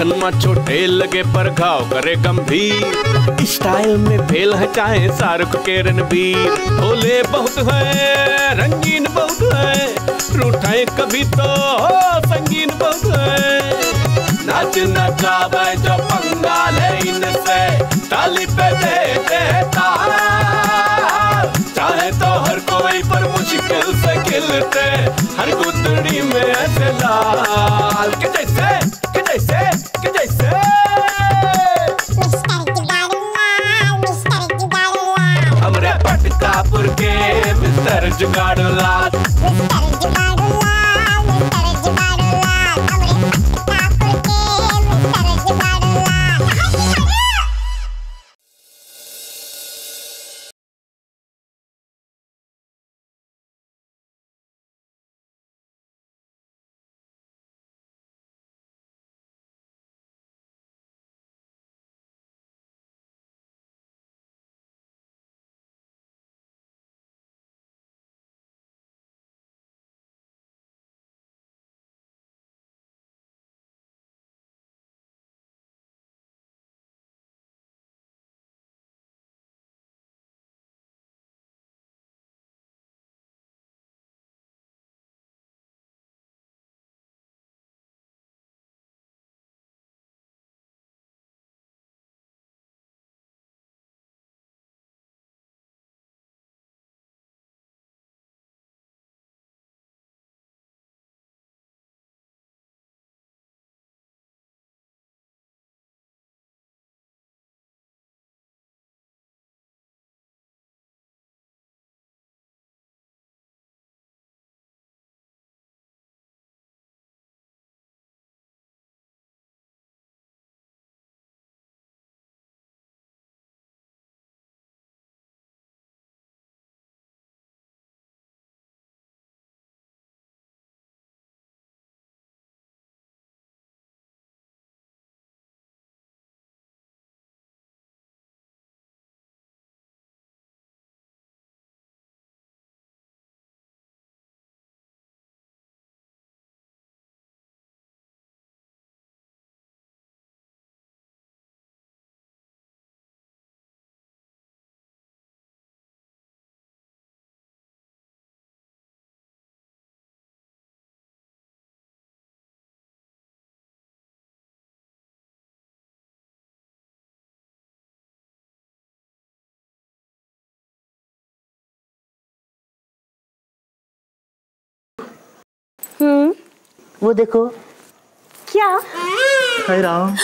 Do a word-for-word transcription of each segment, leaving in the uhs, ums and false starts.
Action में छोटे लगे पर घाव करे गंभीर, स्टाइल में फेल है चाहे शाहरुख के रणबीर। भोले बहुत है, रंगीन बहुत है, रूठाए कभी तो संगीन बहुत है। नाच नचावे जो पंगा ले इनसे, ताली पे दे देता चाहे तो हर कोई पर मुश्किल से खिलते, हर गुदड़ी में ऐसे लाल के जैसे के जैसे के जैसे हमरे पटकापुर के मिस्टर जुगाड़ू लाल। हम्म, वो देखो। क्या? हाय राम।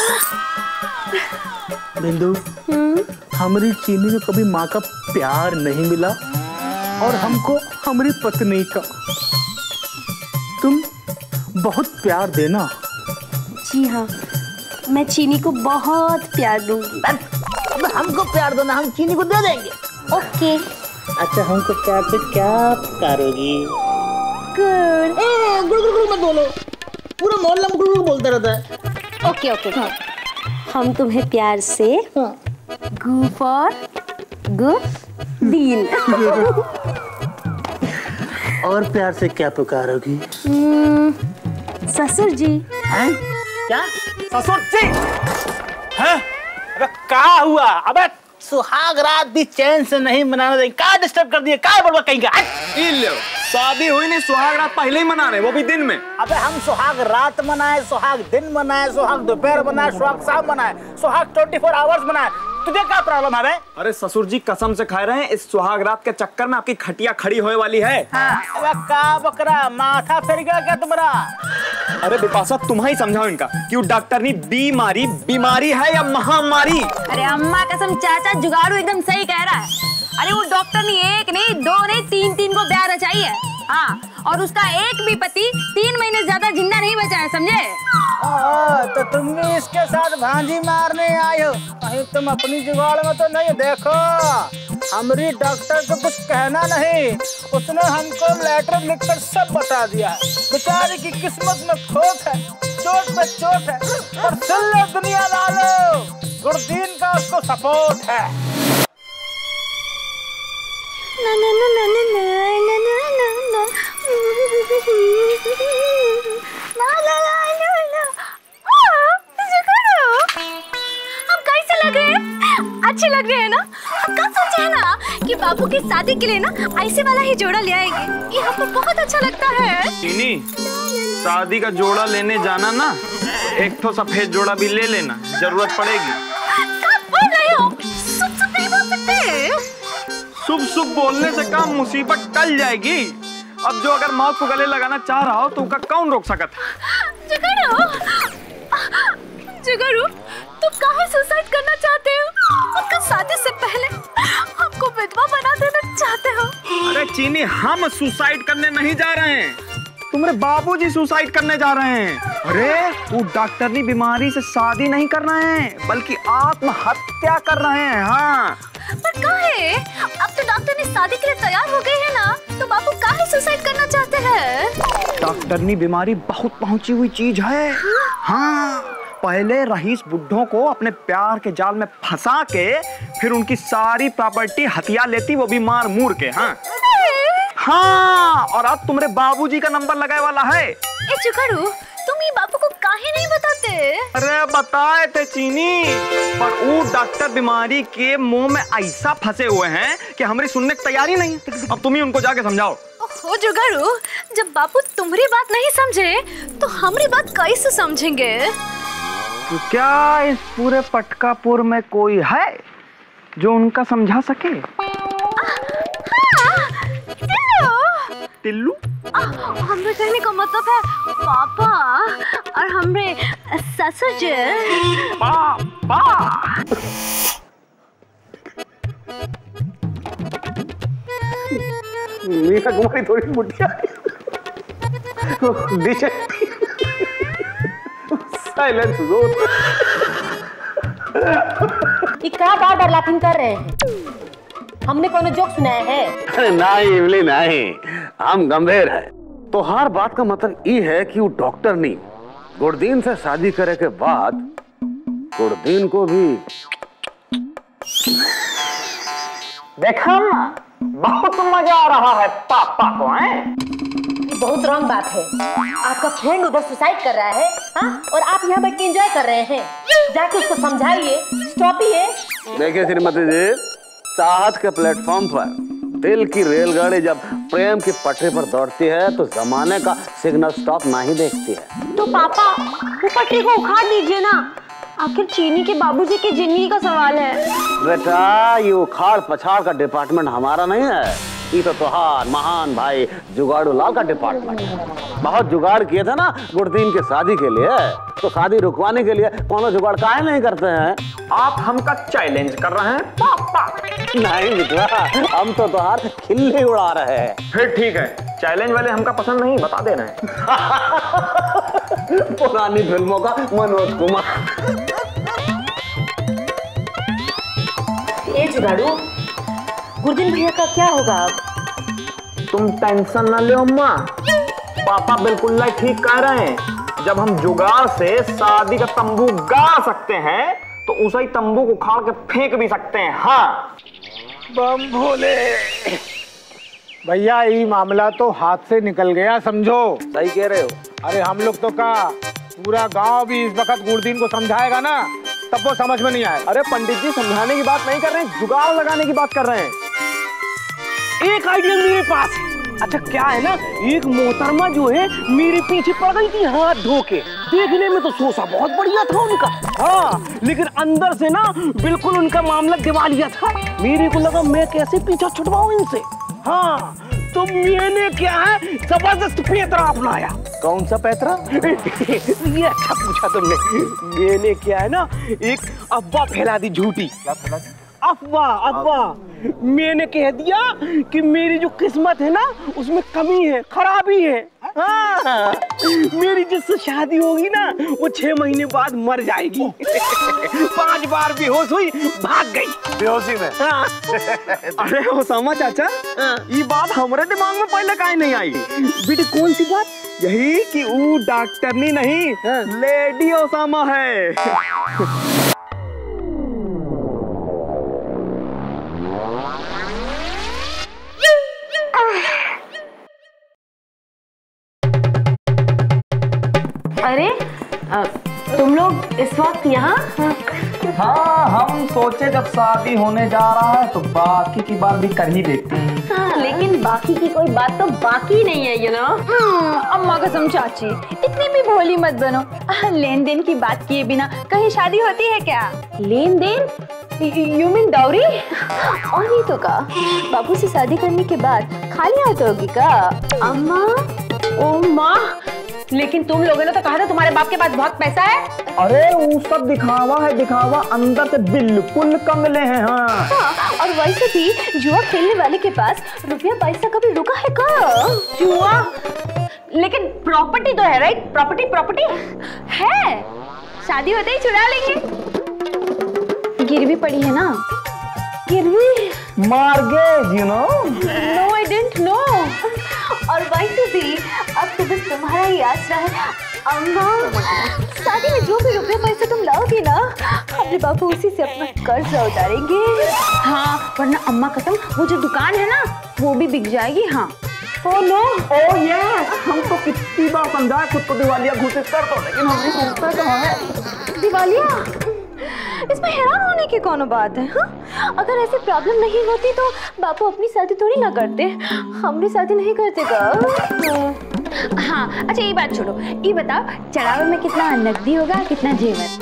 बिंदु, हमारी चीनी को कभी माँ का प्यार नहीं मिला और हमको हमारी पत्नी का। तुम बहुत प्यार देना। जी हाँ, मैं चीनी को बहुत प्यार दूंगी। हमको प्यार दो ना, हम चीनी को दे देंगे। ओके। अच्छा, हमको प्यार से क्या करोगी? गुड। गुड गुड गुड मत बोलो, पूरा मोहल्ला में गुड गुड बोलता रहता है। Okay okay. हाँ। हम तुम्हें प्यार से गू फॉर गुडीन। और प्यार से क्या पुकारोगी? ससुर जी। हैं? क्या? ससुर जी? हैं? अबे क्या हुआ? अबे सुहाग रात भी चैन से नहीं मनाने देंगे। क्या डिस्टर्ब कर दिया? क्या बोलवा कहीं का? शादी हुई नहीं, सुहाग रात पहले ही मना रहे, वो भी दिन में। अबे हम सुहाग रात मनाए, सुहाग दिन मनाए, सुहाग दोपहर मनाए, सुहाग शाम मनाए, सुहाग चौबीस आवर्स मनाए। तुझे क्या प्रॉब्लम है? अरे ससुर जी कसम से खा रहे हैं, इस सुहाग रात के चक्कर में आपकी खटिया खड़ी होने वाली है। हाँ। अबे का बकरा, माथा फिर गया क्या तुम्हारा? अरे बिपाशा, तुम ही समझाओ इनका कि डॉक्टर ने बीमारी बीमारी है या महामारी। अरे अम्मा कसम, चाचा जुगाड़ू एकदम सही कह रहा है। अरे वो डॉक्टर ने एक नहीं, दो नहीं, तीन तीन को ब्याह रचाई है। हाँ, और उसका एक भी पति तीन महीने ज्यादा जिंदा नहीं बचा है, समझे? तो तुम भी इसके साथ भांजी मारने आए हो? कहीं तुम अपनी जुगाड़ में तो नहीं? देखो, हमारी डॉक्टर को कुछ कहना नहीं, उसने हमको लेटर लिखकर सब बता दिया है। बेचारी की किस्मत में खोट है, चोट पे चोट है, और सुन लो दुनिया वालों, गुरदीन का उसको सपोर्ट है। ना ना ना ना ना ना ना ना ना ना ना ना ना ना। लग रहे हैं, अच्छे लग रहे हैं ना। हम कल सोचे हैं ना कि बाबू की शादी के लिए ना ऐसे वाला ही जोड़ा ले आएंगे, ये हमको बहुत अच्छा लगता है। चीनी, शादी का जोड़ा लेने जाना ना, एक तो सफेद जोड़ा भी ले लेना, जरूरत पड़ेगी। क्या बोल रहे हो? शुभ शुभ नहीं बोल सकते। शुभ शुभ बोलने से काम मुसीबत टल जाएगी। अब जो अगर मौत को गले लगाना चाह रहा हो तो उसका कौन रोक सकता? जुगाड़ू, जुगाड़ू, तुम काहे सुसाइड करना चाहते हो? उनका शादी से पहले हमको विधवा बना देना चाहते हो? अरे चीनी, हम सुसाइड करने नहीं जा रहे हैं, तुम्हारे बाबूजी सुसाइड करने जा रहे हैं। अरे वो डॉक्टरनी बीमारी से शादी नहीं कर रहे हैं, बल्कि आत्महत्या कर रहे हैं। हाँ, पर काहे? अब तो डॉक्टर ने शादी के लिए तैयार हो गए हैं ना, तो बाबू काहे सुसाइड करना चाहते हैं? डॉक्टरनी बीमारी बहुत पहुंची हुई चीज है। हाँ, पहले रईस बुड्ढों को अपने प्यार के जाल में फंसा के फिर उनकी सारी प्रॉपर्टी हथिया लेती, वो भी मार मूर के। हाँ हाँ, और अब तुम्हारे बाबूजी का नंबर लगाए वाला है। ए जुगाड़ू, तुम ये बाबू को काहे नहीं बताते? अरे बताए थे चीनी, पर वो डॉक्टर बीमारी के मुंह में ऐसा फंसे हुए हैं कि हमारी सुनने की तैयारी नहीं। अब तुम ही उनको जाके समझाओ। ओहो जुगाड़ू, जब बाबू तुम्हारी बात नहीं समझे तो हमारी बात कैसे समझेंगे? तो क्या इस पूरे पटकापुर में कोई है जो उनका समझा सके? टिल्लू, हमरे कहने का मतलब है पापा और हमरे ससुर जी। पापा, मीरा कुमारी थोड़ी बुढ़िया साइलेंस जोन। ये क्या बार बार लाफिंग कर रहे हैं? हमने कोनो जोक सुनाया है? अरे नहीं इमली नहीं, हम गंभीर है। तो हर बात का मतलब ये है कि वो डॉक्टर नहीं, गुरदीन से शादी करे के बाद गुरदीन को भी देखा ना, बहुत मजा आ रहा है पापा को। है ये बहुत रॉन्ग बात है। आपका फ्रेंड उधर सुसाइड कर रहा है, हाँ? और आप यहाँ बैठ के एंजॉय कर रहे हैं। जाके उसको समझाइए, स्टॉपिए। देखिए श्रीमती जी, चाहत के प्लेटफॉर्म पर दिल की रेलगाड़ी जब प्रेम की पटरी पर दौड़ती है तो जमाने का सिग्नल स्टॉप नहीं देखती है। तो पापा, वो पटरी को उखाड़ दीजिए ना, आखिर चीनी के बाबूजी की जिंदगी का सवाल है। बेटा, ये उखाड़ पछाड़ का डिपार्टमेंट हमारा नहीं है, ये तो तुहार महान भाई जुगाड़ू लाल का डिपार्टमेंट है। बहुत जुगाड़ किए थे ना गुरदीन के शादी के लिए, तो शादी रुकवाने के लिए कौन जुगाड़ काहे नहीं करते हैं? आप हमका चैलेंज कर रहे हैं पापा? नहीं मित्रा, हम तो तुहार खिल्ली उड़ा रहे हैं। फिर ठीक है, चैलेंज वाले हमका पसंद नहीं, बता देना है। पुरानी फिल्मों का मनोज कुमार। ए जुगाड़ू, गुरदीन भैया का क्या होगा अब? तुम टेंशन न लो अम्मा, पापा बिल्कुल नहीं ठीक कह रहे हैं। जब हम जुगाड़ से शादी का तंबू गाड़ सकते हैं तो उसे तंबू को उखाड़ के फेंक भी सकते हैं। हाँ बम भोले भैया, ये मामला तो हाथ से निकल गया, समझो। सही कह रहे हो। अरे हम लोग तो का पूरा गांव भी इस वक्त गुरदीन को समझाएगा ना, तब वो समझ में नहीं आए। अरे पंडित जी, समझाने की बात नहीं कर रहे हैं, जुगाड़ लगाने की बात कर रहे हैं। एक आइडिया मेरे पास है। अच्छा क्या है ना, एक मोहतरमा जो है मेरे पीछे पड़ गई थी हाथ धो के। देखने में तो सोसा बहुत बढ़िया था उनका, हाँ, लेकिन अंदर से ना बिल्कुल उनका मामला दिवालिया था। मेरे को लगा मैं कैसे पीछा छुड़वाऊं इनसे। हाँ, तो मैंने क्या है जबरदस्त पैतरा अपनाया। कौन सा पैतरा? ये अच्छा पूछा तुमने। मैंने क्या है ना, एक अफवाह फैला दी, झूठी अफवाह अफवाह मैंने कह दिया कि मेरी जो किस्मत है ना उसमें कमी है, खराबी है। हाँ, मेरी जिससे शादी होगी ना वो छह महीने बाद मर जाएगी। पांच बार बेहोश हुई, भाग गई बेहोशी में। हाँ। अरे ओसामा चाचा, ये बात हमारे दिमाग में पहले काहे नहीं आई? बेटी कौन सी बात? यही कि वो डॉक्टरनी नहीं, लेडी ओसामा है। अरे तुम लोग इस वक्त यहाँ? हाँ, हम सोचे जब शादी होने जा रहा है तो बाकी की बात भी कर ही देते हैं। हाँ, लेकिन बाकी की कोई बात तो बाकी नहीं है, यू नो। अम्मा कसम चाची, इतनी भी भोली मत बनो। लेन देन की बात किए बिना कहीं शादी होती है क्या? लेन देन? You mean dowry? और नहीं तो का, बाबू से शादी करने के बाद खाली हाथ होगी का? अम्मा, ओ माँ, लेकिन तुम लोगों ने तो कहा था तुम्हारे बाप के पास बहुत पैसा है। अरे वो सब दिखावा है, दिखावा, अंदर से बिल्कुल कंगले हैं। हाँ, हाँ, और वैसे भी जुआ खेलने वाले के पास रुपया पैसा कभी रुका है का? जुआ? लेकिन प्रॉपर्टी तो है, राइट? प्रॉपर्टी प्रॉपर्टी है, शादी होते ही चुरा लेंगे। गिरवी पड़ी है ना? गिरवी? Mortgage, you know. No I didn't know. और वैसे भी अब तो बस तुम्हारा ही आसरा है अम्मा। शादी में जो भी रुपये पैसे तुम लाओगी ना, अपने बापू उसी से अपना कर्जा उतारेंगे। हाँ, वरना अम्मा कसम वो जो दुकान है ना वो भी बिक जाएगी। हाँ। ओ नो, ओ यस, हम तो कितनी बार समझाए खुद को दिवालिया घोषित कर दो, लेकिन हम नहीं सुनते कहाँ है। दिवालिया? इसमें हैरान होने की कौन बात है? हाँ? अगर ऐसी प्रॉब्लम नहीं होती तो बापू अपनी शादी थोड़ी ना करते, हम भी शादी नहीं करते का। हाँ, अच्छा ये बात छोड़ो, ये बताओ चढ़ावे में कितना नकदी होगा, कितना जेवर?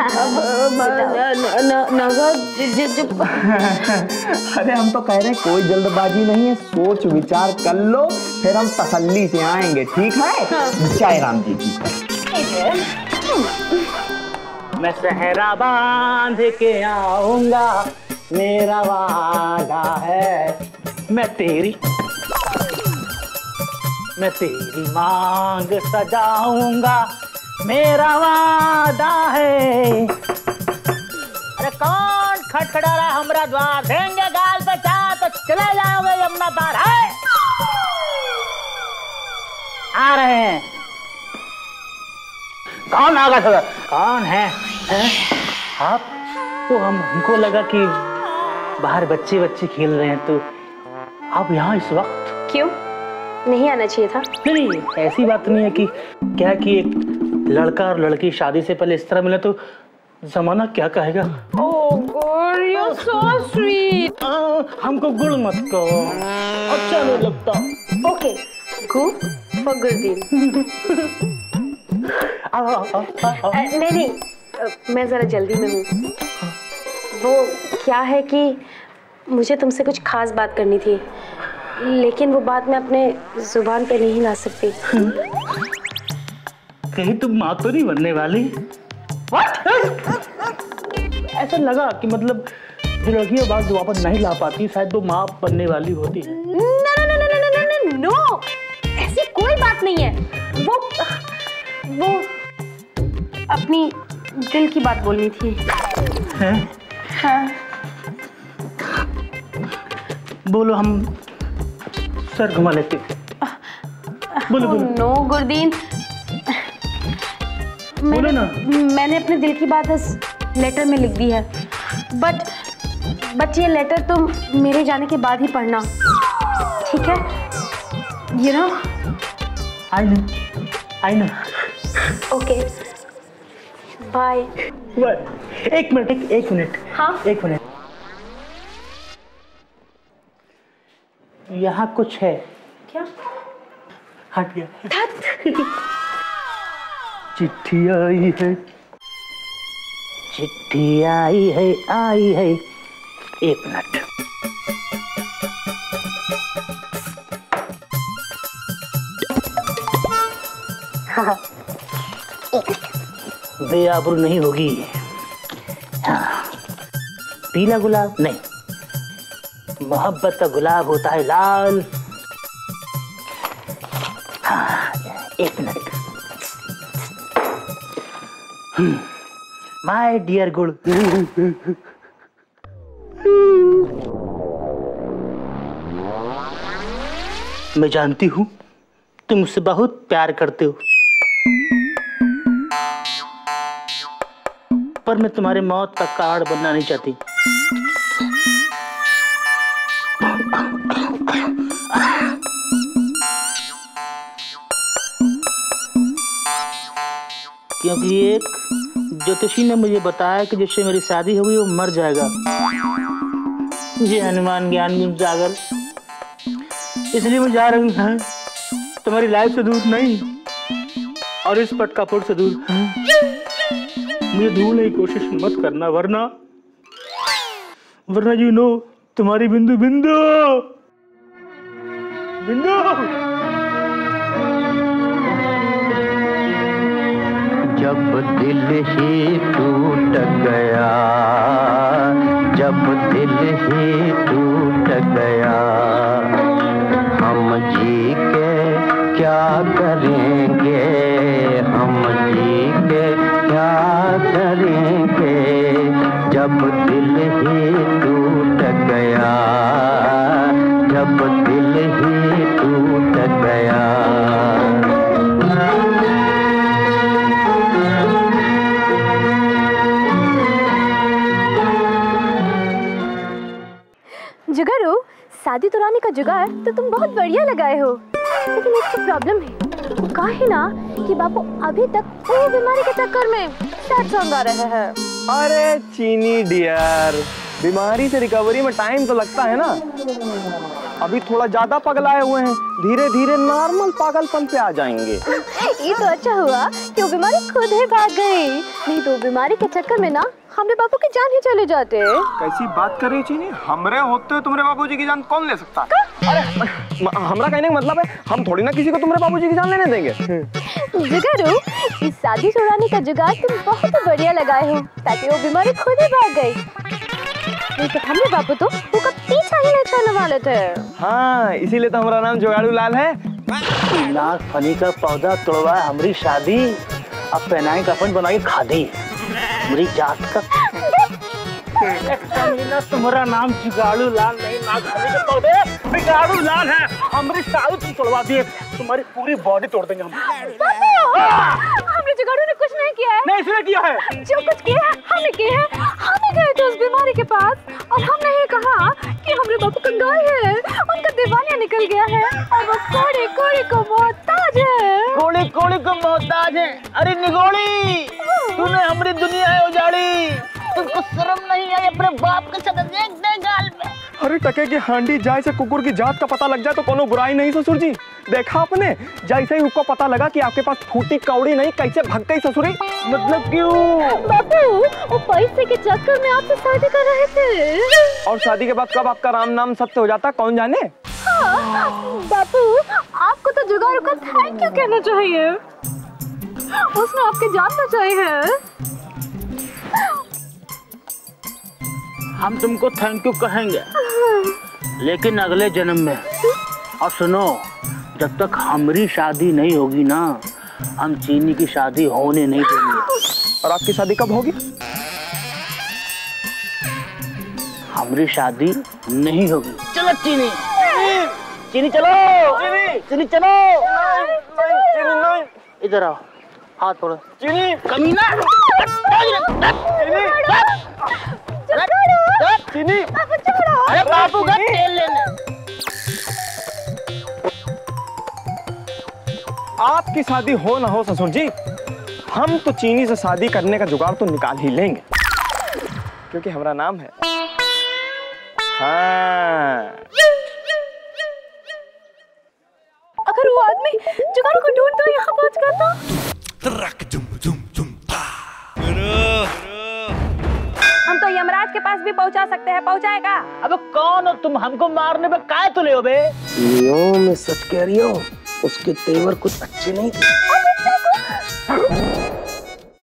अरे हम तो कह रहे हैं कोई जल्दबाजी नहीं है, सोच विचार कर लो, फिर हम तसल्ली से आएंगे, ठीक है? जय राम जी की। मैं सहरा बांध के आऊंगा, मेरा वादा है, मैं तेरी मैं तेरी मांग सजाऊंगा, मेरा वादा है। अरे कौन खटखड़ा रहा हमरा द्वार? देंगे गाल पे चाह तो चले जाओगे यमुना पार। है आ रहे हैं। कौन आ गया? कौन है, है? आप? तो हम हमको लगा कि बाहर बच्चे बच्चे खेल रहे हैं, तो आप यहाँ इस वक्त? क्यों नहीं आना चाहिए था? नहीं नहीं, ऐसी बात नहीं है कि क्या कि एक लड़का और लड़की शादी से पहले इस तरह मिले तो जमाना क्या कहेगा। Oh God, you're so sweet. हमको गुड़ मत कहो, अच्छा नहीं लगता। Okay, go for Gurdeen. नहीं नहीं, मैं जरा जल्दी में हूँ। वो क्या है कि मुझे तुमसे कुछ खास बात करनी थी, लेकिन वो बात मैं अपने जुबान पे नहीं ला सकती। कहीं तुम माँ तो नहीं बनने वाली? What? ऐसा लगा कि मतलब जो लड़की बात वापस नहीं ला पाती, शायद वो माँ बनने वाली होती है। No no no no no no no, ऐसी कोई बात नहीं है। वो वो अपनी दिल की बात बोलनी थी। हैं? हाँ। बोलो, हम सर घुमा लेते। बोलो बोलो। नो गुरदीन, बोलो ना। मैंने अपने दिल की बात इस लेटर में लिख दी है, बट बट ये लेटर तुम मेरे जाने के बाद ही पढ़ना, ठीक है? You know? I know, I know. Okay, bye. एक मिनट, एक, एक मिनट। हाँ? एक मिनट। यहाँ कुछ है। क्या? हट गया। चिट्ठी आई है, चिट्ठी आई है, आई है। एक मिनट। हाँ, बेआबरू नहीं होगी। हाँ। पीला गुलाब नहीं, मोहब्बत का गुलाब होता है लाल। हाँ, एक मिनट। माय डियर गुड़, मैं जानती हूँ तुम मुझसे बहुत प्यार करते हो, पर मैं तुम्हारे मौत का कारण बनना नहीं चाहती। क्योंकि एक ज्योतिषी ने मुझे बताया कि जिससे मेरी शादी होगी वो मर जाएगा। ये हनुमान ज्ञान गुण सागर, इसलिए मैं जा रही हूँ तुम्हारी लाइफ से दूर नहीं और इस पटकापुर से दूर। मुझे ढूंढने की कोशिश मत करना, वरना वरना यू नो तुम्हारी बिंदु बिंदु बिंदु जब दिल ही टूट गया, जब दिल ही टूट गया, हम जी के क्या करेंगे, हम जी के क्या करेंगे, जब दिल ही टूट गया, जब दिल ही टूट गया। जुगाड़ू, शादी तुराने का जुगाड़ तो तुम बहुत बढ़िया लगाए हो, लेकिन एक तो प्रॉब्लम है। वो कहा है ना कि बापू अभी तक वो बीमारी के चक्कर में सैड सॉन्ग गा रहे हैं। अरे चीनी डियर, बीमारी से रिकवरी में टाइम तो लगता है ना। अभी थोड़ा ज्यादा पगलाए हुए हैं, धीरे धीरे नॉर्मल पागलपन पे आ जाएंगे। ये तो अच्छा हुआ कि वो बीमारी खुद ही भाग गई, नहीं तो बीमारी के चक्कर में ना हमरे बापू की जान ही चले जाते। कैसी बात कर रही चीनी? हमरे होते हुए तुम्हारे बाबूजी की जान कौन ले सकता? अरे हमरा कहने का मतलब है हम थोड़ी ना किसी को तुम्हारे बाबूजी की जान लेने देंगे। जुगाड़ू, इस शादी छुड़ाने का जुगाड़ तुम बहुत बढ़िया लगाए हो, ताकि वो बीमारी खुद ही भाग गई। नहीं तो हमरे बापू तो वो का पीछा ही नहीं छोड़ने वाले थे। हाँ, इसीलिए तो हमारा नाम जुगाड़ू लाल है। नाग फनी का पौधा तोड़वा हमारी शादी, अब पहनाई कफन बनाई खादी, मेरी जात का। तुम्हारा नाम जुगाड़ू लाल नहीं, नाग फनी का पौधे जुगाड़ू लाल है। हमारी शादी तोड़वा दिए, तुम्हारी पूरी बॉडी तोड़ देंगे हम। हमने जुगाड़ू ने कुछ नहीं किया है। नहीं, इसने किया है। जो कुछ किया है हमने किया है। हमें गए थे उस बीमारी के पास और हमने ही कहा कि हमरे बापू कंगाल है, उनका दिवालिया निकल गया है और वो कोड़े कोड़े को मोहताज है। कोड़े कोड़े को मोहताज है? अरे निगोड़ी, तूने हमारी दुनिया है उजाड़ी, तुमको शर्म नहीं आई अपने बाप के साथ देख दे गाल पे। अरे टके की हांडी जाए से कुकुर की जात का पता लग जाए तो कोनो बुराई नहीं ससुर जी। देखा आपने, जैसे ही उसको पता लगा कि आपके पास फूटी कौड़ी नहीं, कैसे भाग गई ससुरी। मतलब क्यों? बापू, वो पैसे के चक्कर में आपसे शादी कर रहे थे। और शादी के बाद कब आपका राम नाम सत्य हो जाता कौन जाने। हाँ, बापू आपको तो जुगाड़ू का थैंक यू कहना चाहिए, उसने आपके जानना चाहिए। हम तुमको थैंक यू कहेंगे, लेकिन अगले जन्म में। और सुनो, जब तक हमारी शादी नहीं होगी ना, हम चीनी की शादी होने नहीं देंगे। और आपकी शादी कब होगी? हमारी शादी नहीं होगी। चलो चीनी, चीनी चलो, चीनी चलो, इधर आओ, हाथ पकड़ो। चीनी कमीना, चीनी, अरे बापू का तेल लेने। आपकी शादी हो ना हो ससुर जी, हम तो चीनी से शादी करने का जुगाड़ तो निकाल ही लेंगे, क्योंकि हमारा नाम है। हाँ, अगर वो आदमी जुगाड़ू को ढूंढता यहाँ पहुँच गया तो हम तो यमराज के पास भी पहुंचा सकते हैं, पहुंचाएगा? अब कौन हो तुम? हमको मारने पे काय तुले हो बे? यो मैं सच कह रही हूँ, उसके तेवर कुछ अच्छे नहीं थे।